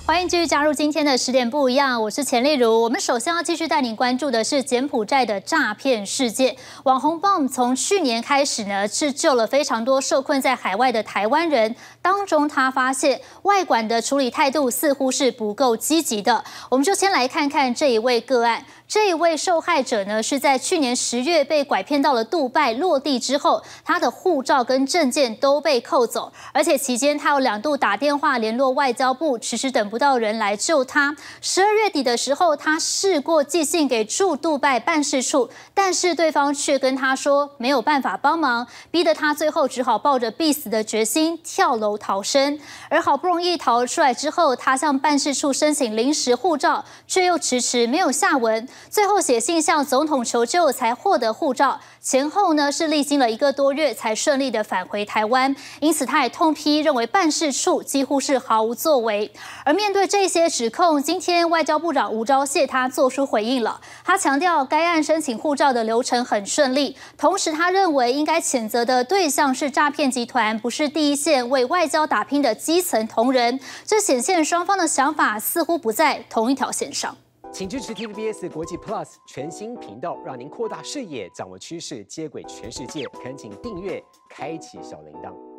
欢迎继续加入今天的10点不一样，我是钱丽如。我们首先要继续带您关注的是柬埔寨的诈骗事件。网红 Bomb 从去年开始呢，是救了非常多受困在海外的台湾人。当中他发现外管的处理态度似乎是不够积极的。我们就先来看看这一位个案。这一位受害者呢，是在去年10月被拐骗到了杜拜落地之后，他的护照跟证件都被扣走，而且期间他有2度打电话联络外交部，迟迟等不到人来救他。12月底的时候，他试过寄信给驻杜拜办事处，但是对方却跟他说没有办法帮忙，逼得他最后只好抱着必死的决心跳楼逃生。而好不容易逃出来之后，他向办事处申请临时护照，却又迟迟没有下文。最后写信向总统求救，才获得护照。前后呢是历经了1个多月才顺利的返回台湾，因此他也痛批，认为办事处几乎是毫无作为。而面对这些指控，今天外交部长吴钊燮他做出回应了。他强调该案申请护照的流程很顺利，同时他认为应该谴责的对象是诈骗集团，不是第一线为外交打拼的基层同仁。这显现双方的想法似乎不在同一条线上。 请支持 TVBS 国际 Plus 全新频道，让您扩大视野，掌握趋势，接轨全世界。恳请订阅，开启小铃铛。